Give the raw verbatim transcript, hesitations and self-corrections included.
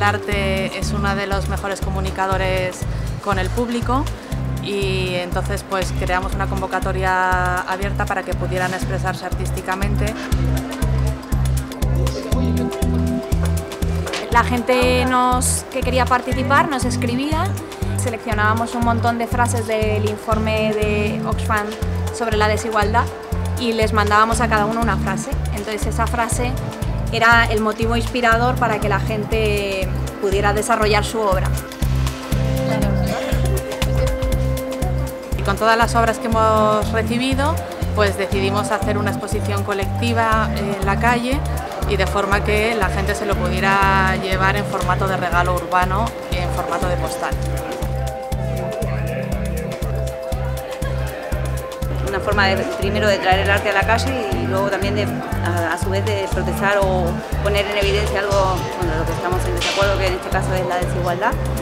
arte es uno de los mejores comunicadores con el público y entonces pues creamos una convocatoria abierta para que pudieran expresarse artísticamente. La gente nos, que quería participar nos escribía, seleccionábamos un montón de frases del informe de Oxfam sobre la desigualdad y les mandábamos a cada uno una frase. Entonces esa frase era el motivo inspirador para que la gente pudiera desarrollar su obra. Y con todas las obras que hemos recibido, pues decidimos hacer una exposición colectiva en la calle y de forma que la gente se lo pudiera llevar en formato de regalo urbano y en formato de postal. Una forma de, primero de traer el arte a la calle y luego también de, a, a su vez de protestar o poner en evidencia algo con lo que estamos en desacuerdo, que en este caso es la desigualdad.